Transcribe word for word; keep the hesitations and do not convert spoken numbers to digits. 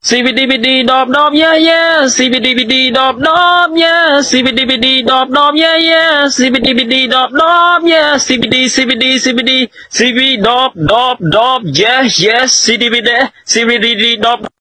C B D B D dop dop yeah yeah C B D B D dop dop yeah C B D B D dop dop yeah yeah C B D B D dop dop yeah C B D C B D C B D C B dop dop dop yeah yes C D B D C B D D dop